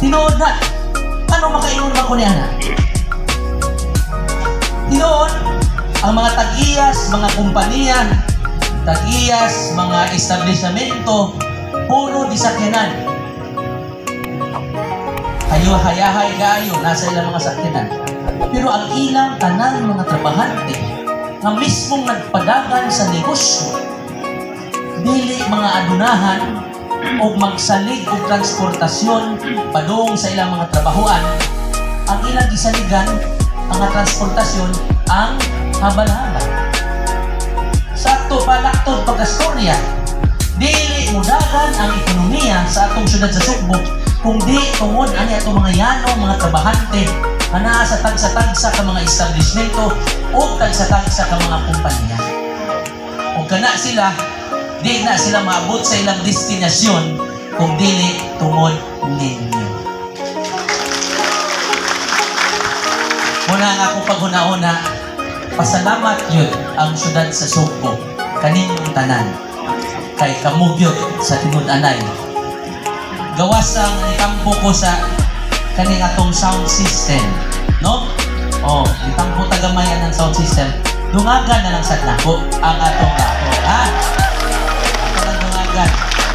Tinood na. Ano makainon ba ko niya na? Tinood, ang mga tag-iyas, mga kumpanya, tag-iyas, mga establishmento, puro disakyanan. Hayahay kayo, nasa ilang mga sakyanan. Pero ang ilang tanan mga trabahante nga mismong nagpadagan sa negosyo, dili mga adunahan o magsalig o transportasyon padung sa ilang mga trabahuan, ang ilang gisaligan, mga transportasyon, ang habal-habal. Sakto palaktod pagkastorya, dili mudagan ang ekonomiya sa atong syudad sa Sugbo kung di tungod ani atong mga yanong mga trabahante na naa sa tagsa-tagsa ka mga establishmento o tagsa-tagsa ka mga kumpanya. Kung kana sila, di na sila maabot sa ilang destinasyon kung dili tungod ninyo. Muna nga akong paghuna-una, pasalamat yun ang syudad sa Sugbo, kaninyong tanan, kay kamugyot sa tinud-anay. Gawas ang itampo ko sa kaning atong sound system, no? Oh, itampo tagamayan ng sound system. Dungagan na lang sa dako ang atong dako, ha? Atong dungagan.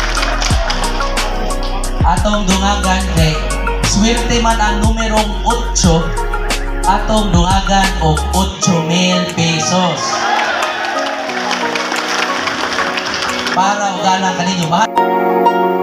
Atong dungagan kay swerte man ang numerong 8, atong dungagan og 8,000 pesos. Para ugalang kaninyo, mahal.